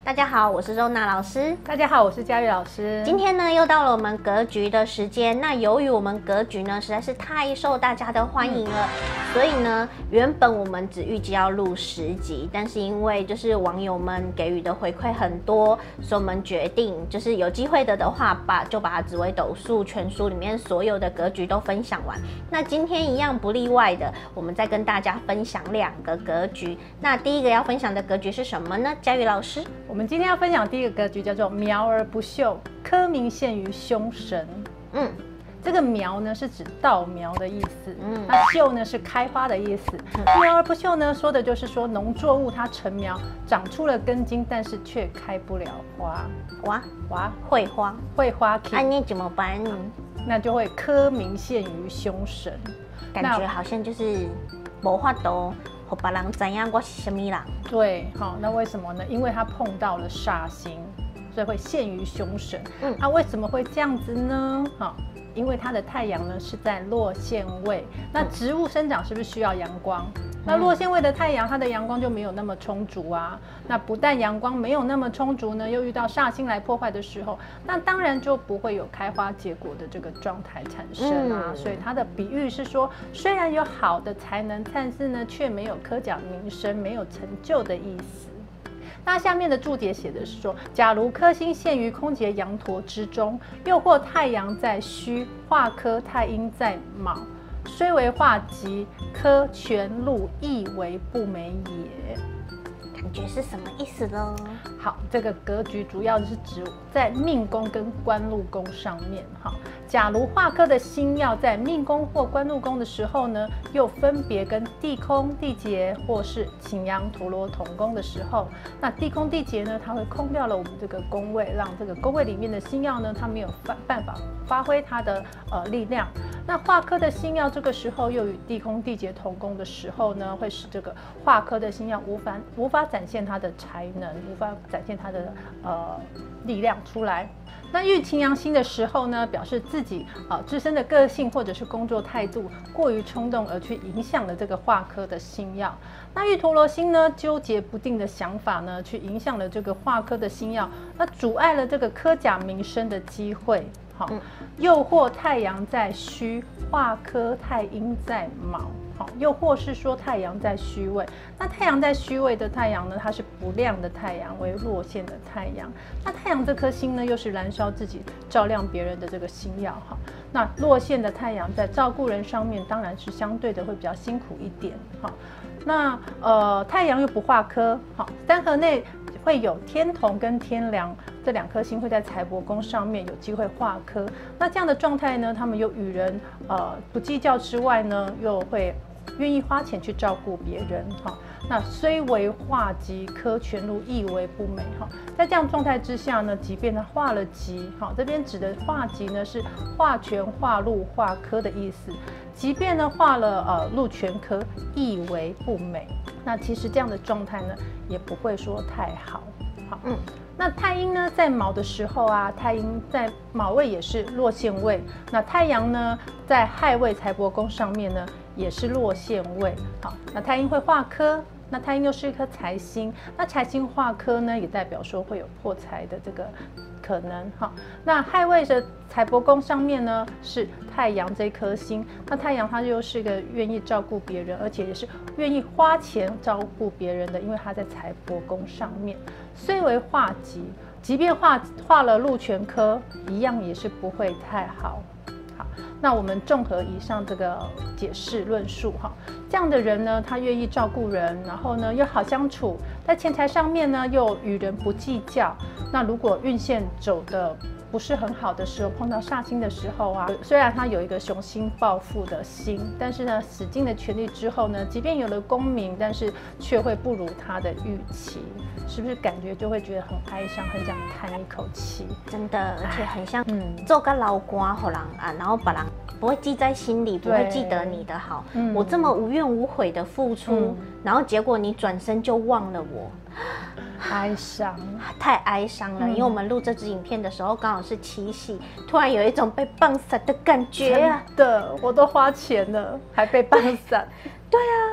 大家好，我是周娜老师。 大家好，我是佳玉老师。 今天呢，又到了我们格局的时间。那由于我们格局呢实在是太受大家的欢迎了，所以呢，原本我们只预计要录10集，但是因为就是网友们给予的回馈很多，所以我们决定就是有机会的话，就把紫微斗数全书里面所有的格局都分享完。那今天一样不例外的，我们再跟大家分享2个格局。那第一个要分享的格局是什么呢？佳玉老师。 我们今天要分享第一个格局叫做苗而不秀，科名现于凶神。这个苗呢是指稻苗的意思，那秀呢是开花的意思。苗而不秀呢，说的就是说农作物它成苗，长出了根茎，但是却开不了花。会花。 那怎么办？ 那就会科名现于凶神， 感觉好像就是没法度。和别人知道我是什么人？ 对，好，那为什么呢？因为他碰到了煞星，所以会陷于凶神。为什么会这样子呢？好，因为他的太阳呢是在落陷位，那植物生长是不是需要阳光？那落陷位的太阳，它的阳光就没有那么充足啊。那不但阳光没有那么充足呢，又遇到煞星来破坏的时候，那当然就不会有开花结果的这个状态产生啊。所以它的比喻是说，虽然有好的才能，但是呢，却没有科甲名声，没有成就的意思。那下面的注解写的是说，假如科星陷于空劫羊陀之中，又或太阳在戌，化科太阴在卯，虽为化吉，科全禄，亦为不美也。 感觉是什么意思呢？ 好，这个格局主要是指在命宫跟官禄宫上面。假如化科的星曜在命宫或官禄宫的时候呢，又分别跟地空、地劫或是擎羊、陀罗同宫的时候，那地空、地劫呢，它会空掉了我们这个宫位，让这个宫位里面的星曜呢，它没有办法发挥它的力量。那化科的星曜这个时候又与地空、地劫同宫的时候呢，会使这个化科的星曜无法展现它的才能，无法展现它的力量出来。那遇擎羊星的时候呢，表示自己自身的个性或者是工作态度过于冲动，而去影响了这个化科的星曜。那遇陀罗星呢，纠结不定的想法呢，去影响了这个化科的星曜，那阻碍了这个科甲名声的机会。又或太阳在戌，化科太阴在卯。又或是说太阳在戌位，那太阳在戌位的太阳呢，它是不亮的太阳，为落陷的太阳。那太阳这颗星呢，又是燃烧自己、照亮别人的这个星曜。那落陷的太阳在照顾人上面，当然是相对的会比较辛苦一点。那太阳又不化科，三合内会有天同跟天梁这2颗星会在财帛宫上面有机会化科。那这样的状态呢，他们又与人不计较之外呢，又会愿意花钱去照顾别人。那虽为化吉，科全禄，亦为不美。在这样状态之下呢，即便他化了吉，这边指的化吉呢是化权、化禄、化科的意思。即便呢化了禄全科，亦为不美。那其实这样的状态呢，也不会说太好。那太阴呢，在卯的时候啊，太阴在卯位也是落陷位。那太阳呢，在亥位财帛宫上面呢，也是落陷位。那太阴会化科，那太阴又是一颗财星，那财星化科呢，也代表说会有破财的这个可能。那亥位的财帛宫上面呢，是太阳这颗星，那太阳它又是一个愿意照顾别人，而且也是愿意花钱照顾别人的，因为它在财帛宫上面。虽为化吉，即便化了禄全科，一样也是不会太好。那我们综合以上这个解释论述，这样的人呢，他愿意照顾人，然后呢又好相处，在钱财上面呢又与人不计较。那如果运线走的不是很好的时候，碰到煞星的时候啊，虽然他有一个雄心抱负的心，但是呢，使尽了全力之后呢，即便有了功名，但是却会不如他的预期，是不是感觉就会觉得很哀伤，很想叹一口气？ 真的，而且很像做个老官给人啊，然后把人不会记在心里，不会记得你的好。我这么无怨无悔的付出，然后结果你转身就忘了我。 哀伤， 太哀伤了。因为我们录这支影片的时候刚好是七夕，突然有一种被棒散的感觉啊！ 真的，我都花钱了，还被棒散。 对啊，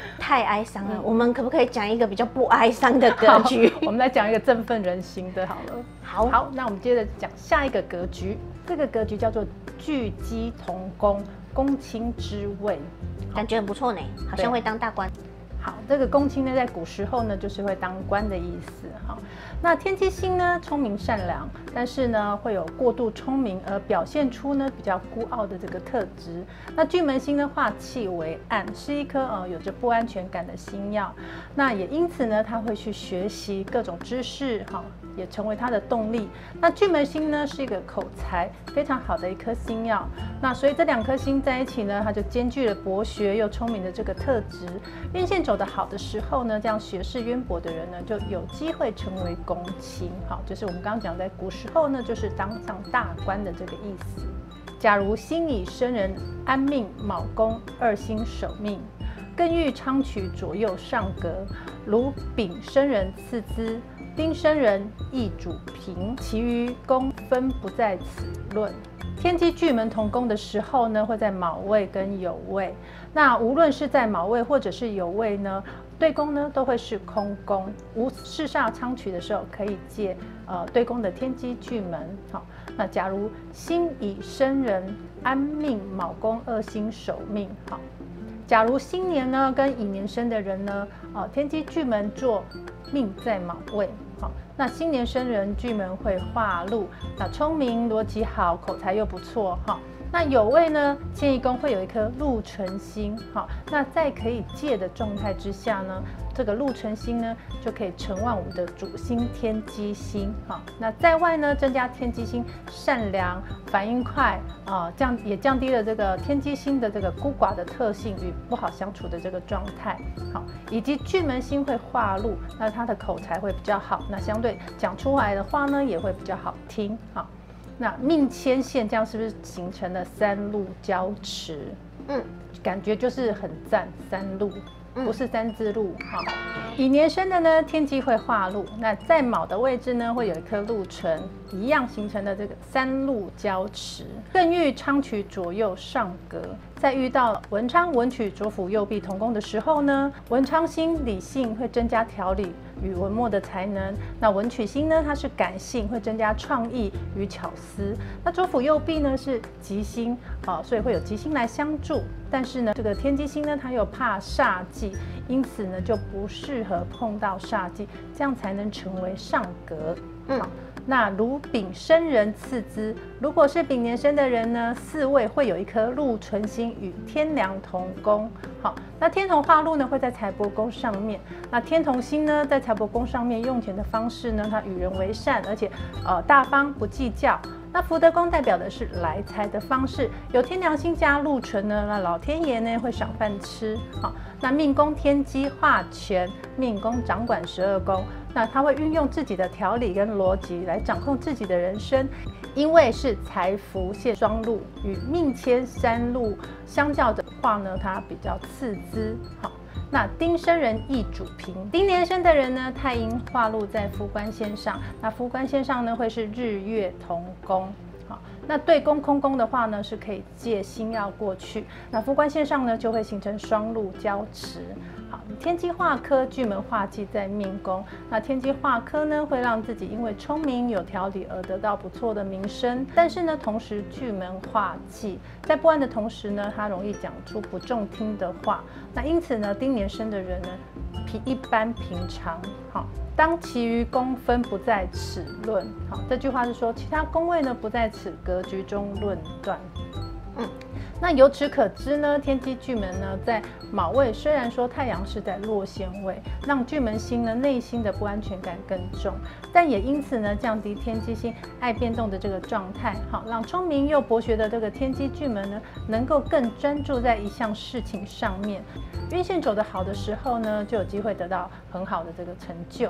太哀伤了。我们可不可以讲一个比较不哀伤的格局？ 我们来讲一个振奋人心的好了。 好， 那我们接着讲下一个格局。这个格局叫做巨鸡同宫，公卿之位， 感觉很不错呢，好像会当大官。 好，这个公卿呢，在古时候呢，就是会当官的意思。哈，那天机星呢，聪明善良，但是呢，会有过度聪明而表现出呢比较孤傲的这个特质。那巨门星呢，化气为暗，是一颗有着不安全感的星曜。那也因此呢，他会去学习各种知识，哈，也成为他的动力。那巨门星呢，是一个口才非常好的一颗星曜。那所以这两颗星在一起呢，它就兼具了博学又聪明的这个特质。运线走得好的时候呢，这样学识渊博的人呢，就有机会成为公卿。好，就是我们刚刚讲在古时候呢，就是当上大官的这个意思。假如辛乙生人安命卯宫二星守命，艮玉昌曲左右上格，如丙生人次之，丁生人易主平，其余宫分不在此论。天机巨门同宫的时候呢，会在卯位跟酉位。那无论是在卯位或者是酉位呢，对宫呢都会是空宫。无四煞昌曲的时候，可以借对宫的天机巨门。好，那假如辛乙生人安命卯宫二星守命。好，假如新年呢跟乙年生的人呢，天机巨门做命在卯位。好，那新年生人巨门会化禄，那聪明逻辑好，口才又不错。哈，那酉位呢，迁移宫会有一颗禄存星。好，那在可以借的状态之下呢，这个禄存星呢就可以承万物的主星天机星。好，那在外呢增加天机星善良、反应快也降低了这个天机星的这个孤寡的特性与不好相处的这个状态。好，以及巨门星会化禄，那他的口才会比较好，那相对讲出来的话呢也会比较好听。好，那命牵线，这样是不是形成了三禄交持？感觉就是很赞，三禄不是三之禄。哈，乙年生的呢，天机会化禄，那在卯的位置呢，会有一颗禄存，一样形成的这个三禄交持。艮玉昌曲左右上格，在遇到文昌文曲左辅右弼同宫的时候呢，文昌星理性会增加条理与文墨的才能，那文曲星呢，它是感性，会增加创意与巧思。那左辅右弼呢是吉星，所以会有吉星来相助。但是呢，这个天机星呢，它又怕煞忌，因此呢就不适合碰到煞忌，这样才能成为上格。好，那如丙生人次之，如果是丙年生的人呢，四位会有一颗禄存星与天梁同宫。好，那天同化禄呢会在财帛宫上面。那天同星呢在财帛宫上面用钱的方式呢，它与人为善，而且大方不计较。那福德宫代表的是来财的方式，有天梁星加禄存呢，那老天爷呢会赏饭吃。好，那命宫天机化权，命宫掌管12宫，那他会运用自己的条理跟逻辑来掌控自己的人生。因为是财福现双禄，与命迁三禄相较的话呢，它比较次之。好，那丁生人易主平，丁年生的人呢，太阴化禄在夫官线上，那夫官线上呢会是日月同宫。好，那对宫空宫的话呢，是可以借星曜过去，那夫官线上呢就会形成双禄交持。好，天机化科，巨门化忌在命宫，那天机化科呢会让自己因为聪明有条理而得到不错的名声，但是呢同时巨门化忌，在不安的同时呢，他容易讲出不中听的话，那因此呢丁年生的人呢一般平常。好，当其余宫分不在此论。好，这句话是说其他宫位呢不在此格局中论断。那由此可知呢，天机巨门呢在卯位，虽然说太阳是在落陷位，让巨门星呢内心的不安全感更重，但也因此呢降低天机星爱变动的这个状态。好，让聪明又博学的这个天机巨门呢能够更专注在一项事情上面。运线走得好的时候呢，就有机会得到很好的这个成就。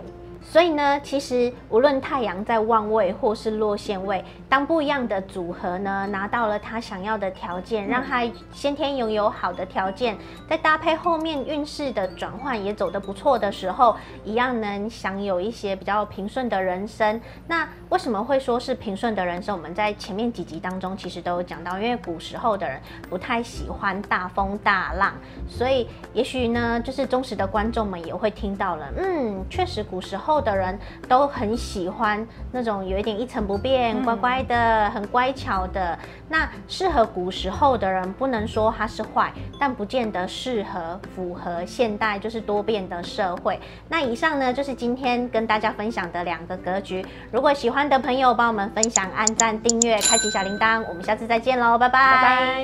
所以呢，其实无论太阳在旺位或是落陷位，当不一样的组合呢拿到了他想要的条件，让他先天拥有好的条件，再搭配后面运势的转换也走得不错的时候，一样能享有一些比较平顺的人生。那为什么会说是平顺的人生？我们在前面几集当中其实都有讲到，因为古时候的人不太喜欢大风大浪，所以也许呢，就是忠实的观众们也会听到了，确实古时候的人都很喜欢那种有一点一成不变、乖乖的、很乖巧的。那适合古时候的人，不能说他是坏，但不见得适合符合现代就是多变的社会。那以上呢，就是今天跟大家分享的2个格局。如果喜欢的朋友，帮我们分享、按赞、订阅、开启小铃铛。我们下次再见喽，拜拜。 拜拜。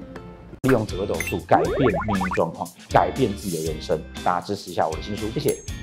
利用紫微斗数改变命运状况，改变自己的人生。大家支持一下我的新书，谢谢。